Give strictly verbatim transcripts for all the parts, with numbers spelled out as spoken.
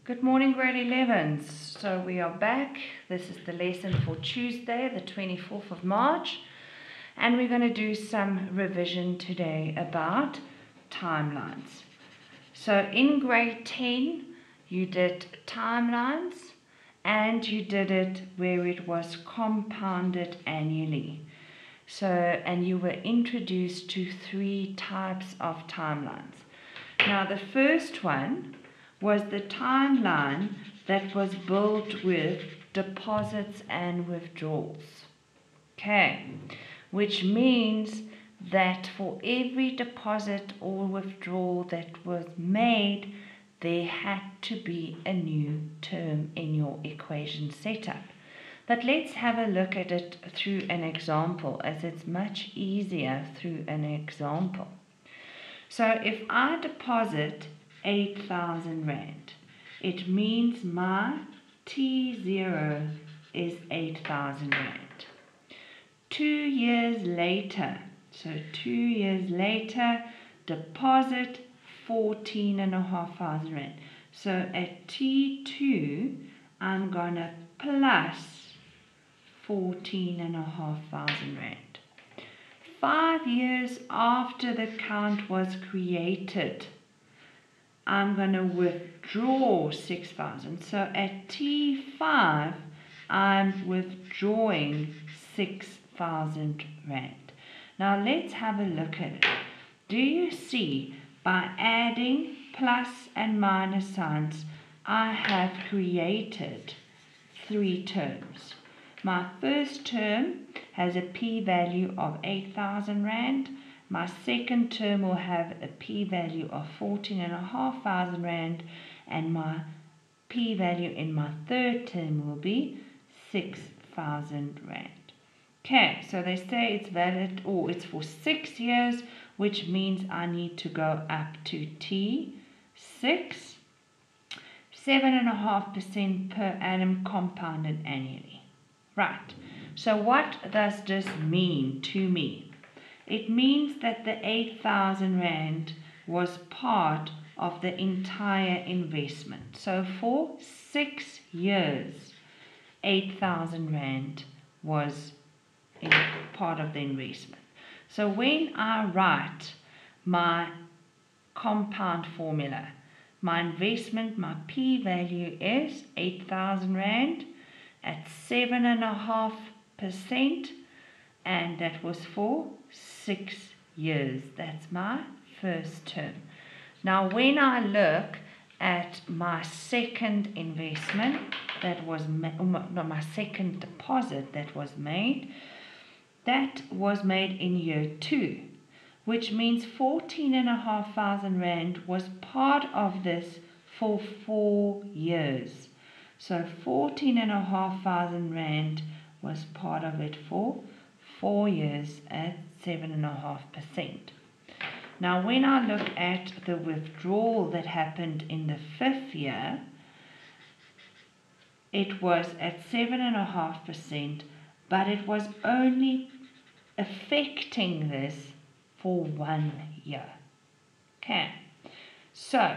Good morning, grade elevens. So we are back. This is the lesson for Tuesday, the twenty-fourth of March. And we're going to do some revision today about timelines. So in grade ten, you did timelines and you did it where it was compounded annually. So, and you were introduced to three types of timelines. Now the first one was the timeline that was built with deposits and withdrawals. Okay, which means that for every deposit or withdrawal that was made, there had to be a new term in your equation setup. But let's have a look at it through an example, as it's much easier through an example. So if I deposit eight thousand rand, it means my T zero is eight thousand rand. Two years later, so two years later, deposit fourteen and a half thousand rand. So at T two, I'm gonna plus fourteen and a half thousand rand. Five years after the account was created, I'm going to withdraw six thousand. So at T five, I'm withdrawing six thousand rand. Now let's have a look at it. Do you see, by adding plus and minus signs, I have created three terms. My first term has a p-value of eight thousand rand. My second term will have a p-value of fourteen and a half thousand rand, and my p-value in my third term will be six thousand rand. Okay, so they say it's valid, or it's for six years, which means I need to go up to T six, seven and a half percent per annum compounded annually. Right. So what does this mean to me? It means that the eight thousand rand was part of the entire investment. So for six years, eight thousand rand was in part of the investment. So when I write my compound formula, my investment, my p-value is eight thousand rand at seven and a half percent, and that was for six years. That's my first term. Now when I look at my second investment that was made, no, my second deposit that was made, that was made in year two, which means fourteen and a half thousand rand was part of this for four years. So fourteen and a half thousand rand was part of it for four years at seven and a half percent. Now when I look at the withdrawal that happened in the fifth year, it was at seven and a half percent, but it was only affecting this for one year. Okay, so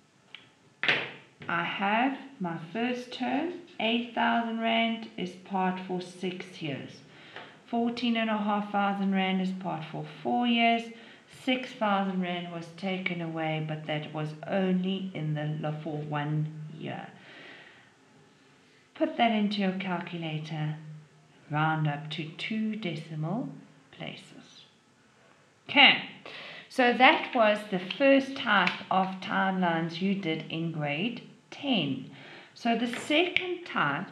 I have my first term, eight thousand rand is part for six years. fourteen and a half thousand rand is part for four years. six thousand rand was taken away, but that was only in the for one year. Put that into your calculator, round up to two decimal places. Okay, so that was the first type of timelines you did in grade ten. So the second type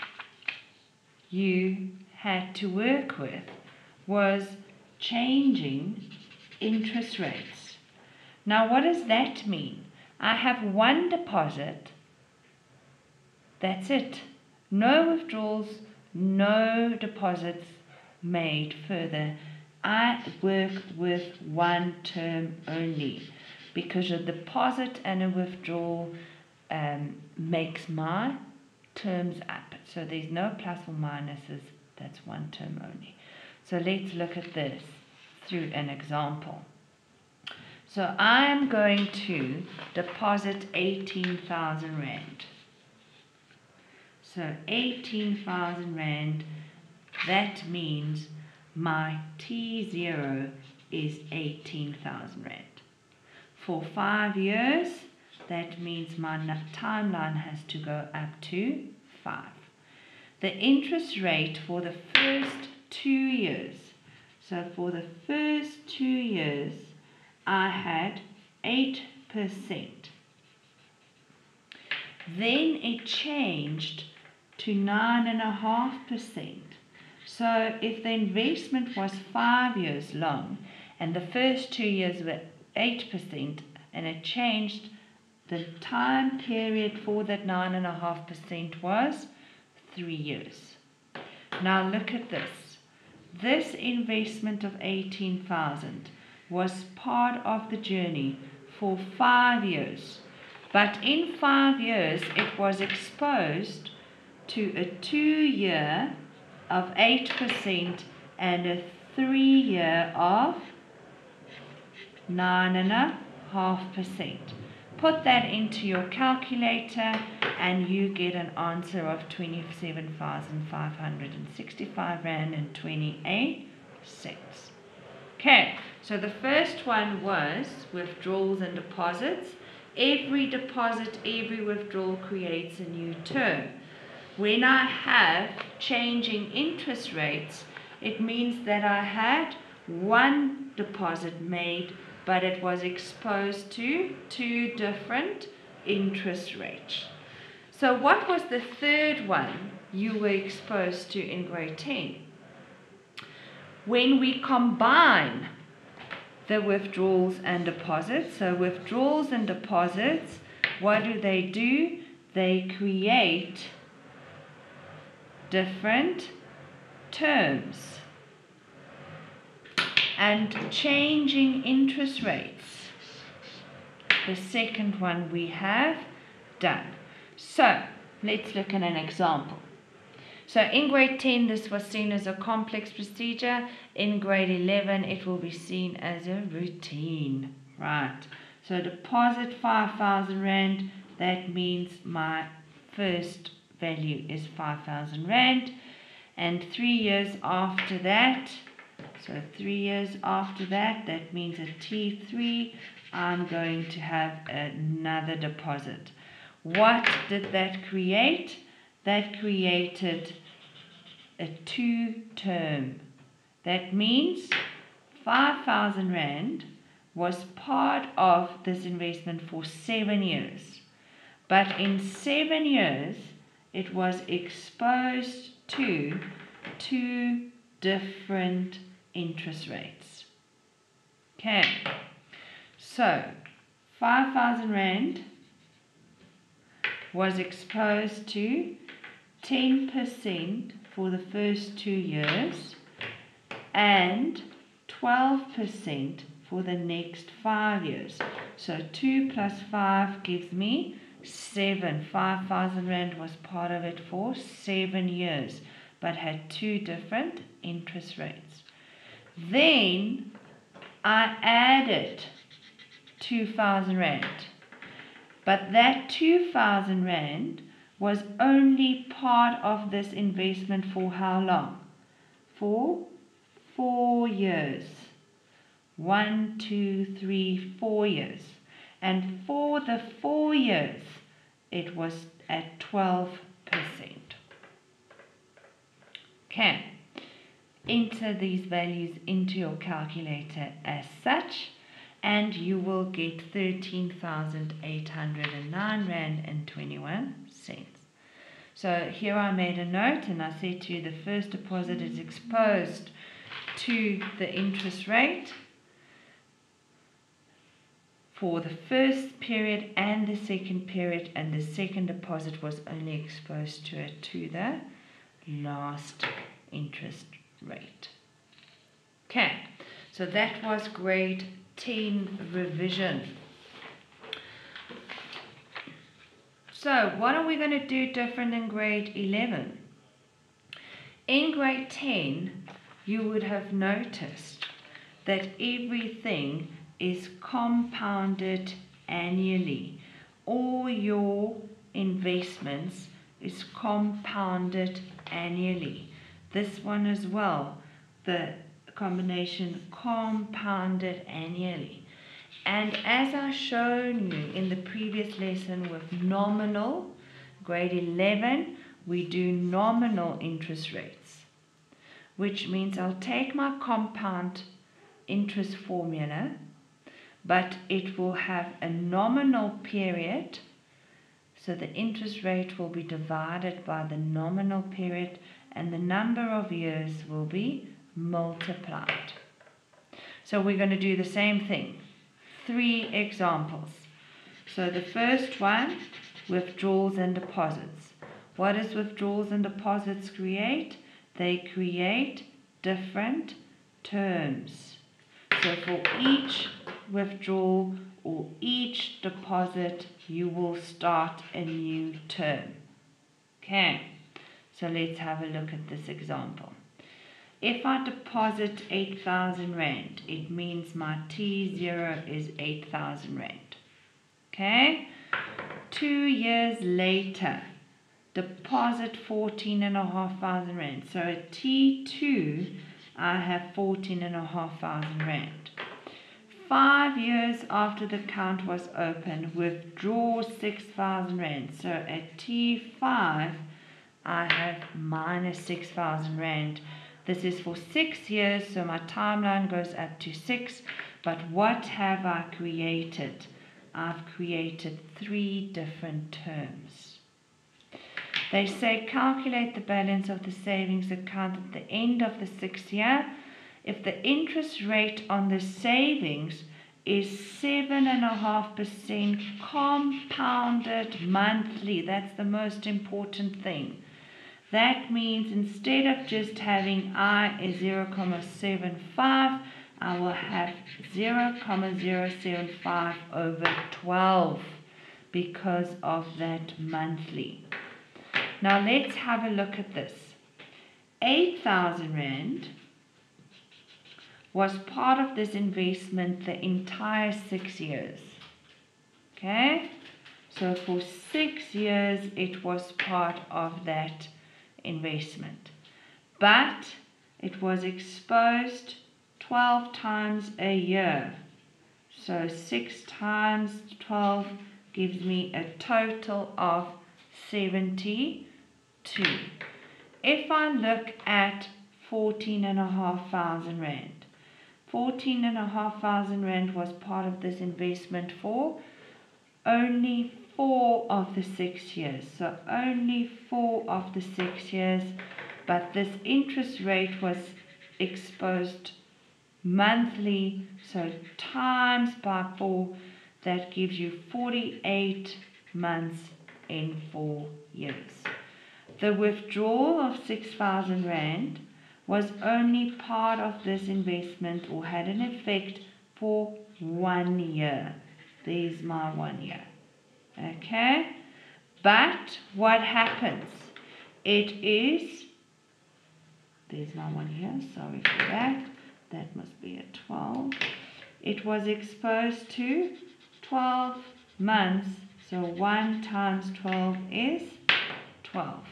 you had to work with was changing interest rates. Now what does that mean? I have one deposit, that's it. No withdrawals, no deposits made further. I work with one term only, because a deposit and a withdrawal um, makes my terms up. So there's no plus or minuses, that's one term only. So let's look at this through an example. So I'm going to deposit eighteen thousand rand. So eighteen thousand rand, that means my T zero is eighteen thousand rand. For five years, that means my timeline has to go up to five. The interest rate for the first two years, so for the first two years, I had eight percent. Then it changed to nine point five percent. So if the investment was five years long and the first two years were eight percent and it changed, the time period for that nine point five percent was three years. Now look at this. This investment of eighteen thousand was part of the journey for five years. But in five years, it was exposed to a two-year of eight percent and a three-year of nine point five percent. Put that into your calculator and you get an answer of twenty-seven thousand five hundred sixty-five rand and twenty-eight cents. Okay, so the first one was withdrawals and deposits. Every deposit, every withdrawal creates a new term. When I have changing interest rates, it means that I had one deposit made, but it was exposed to two different interest rates. So what was the third one you were exposed to in grade ten? When we combine the withdrawals and deposits, so withdrawals and deposits, what do they do? They create different terms. And changing interest rates, the second one we have done. So let's look at an example. So in grade ten, this was seen as a complex procedure. In grade eleven, it will be seen as a routine. Right. So deposit five thousand rand. That means my first value is five thousand rand. And three years after that, so three years after that, that means at T three, I'm going to have another deposit. What did that create? That created a two-term. That means five thousand rand was part of this investment for seven years. But in seven years, it was exposed to two different interest rates. Okay, so five thousand rand was exposed to ten percent for the first two years and twelve percent for the next five years. So two plus five gives me seven. five thousand rand was part of it for seven years, but had two different interest rates. Then I added two thousand rand. But that two thousand rand was only part of this investment for how long? For four years. One, two, three, four years. And for the four years, it was at twelve percent. Okay. Enter these values into your calculator as such, and you will get thirteen thousand eight hundred nine rand and twenty-one cents. So here I made a note and I said to you the first deposit is exposed to the interest rate for the first period and the second period, and the second deposit was only exposed to it to the last interest rate. Okay, so that was grade ten revision. So what are we going to do different in grade eleven? In grade ten, you would have noticed that everything is compounded annually. All your investments is compounded annually. This one as well, the combination compounded annually. And as I've shown you in the previous lesson with nominal, grade eleven, we do nominal interest rates, which means I'll take my compound interest formula, but it will have a nominal period, so the interest rate will be divided by the nominal period and the number of years will be multiplied. So we're going to do the same thing. Three examples. So the first one, withdrawals and deposits. What does withdrawals and deposits create? They create different terms. So for each withdrawal or each deposit, you will start a new term. Okay, so let's have a look at this example. If I deposit eight thousand rand, it means my T zero is eight thousand rand. Okay, two years later, deposit fourteen and a half thousand rand. So at T two, I have fourteen and a half thousand rand. Five years after the account was opened, withdraw six thousand rand. So at T five, I have minus six thousand rand. This is for six years, so my timeline goes up to six. But what have I created? I've created three different terms. They say calculate the balance of the savings account at the end of the sixth year. If the interest rate on the savings is seven point five percent compounded monthly, that's the most important thing. That means instead of just having I is zero comma seven five, I will have zero comma zero seven five over twelve because of that monthly. Now let's have a look at this. eight thousand rand was part of this investment the entire six years. Okay? So for six years it was part of that investment. But it was exposed twelve times a year. So six times twelve gives me a total of seventy-two. If I look at fourteen and a half thousand rand, fourteen and a half thousand rand was part of this investment for only four of the six years. So only four of the six years, but this interest rate was exposed monthly, so times by four, that gives you forty-eight months in four years. The withdrawal of six thousand rand was only part of this investment or had an effect for one year. There's my one year. Okay? But what happens? It is, there's my one here, sorry for that. That must be a twelve. It was exposed to twelve months. So one times twelve is twelve.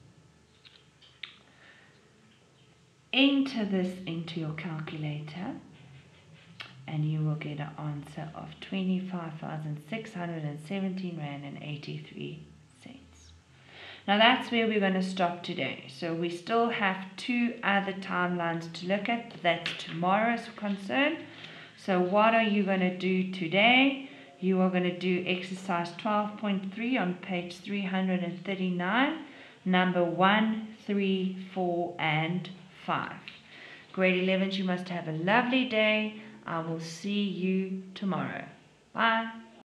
Enter this into your calculator and you will get an answer of twenty-five thousand six hundred seventeen rand and eighty-three cents. Now that's where we're going to stop today. So we still have two other timelines to look at. That's tomorrow's concern. So what are you going to do today? You are going to do exercise twelve point three on page three hundred thirty-nine, number one, three, four, and five. Grade eleven, you must have a lovely day. I will see you tomorrow. Bye.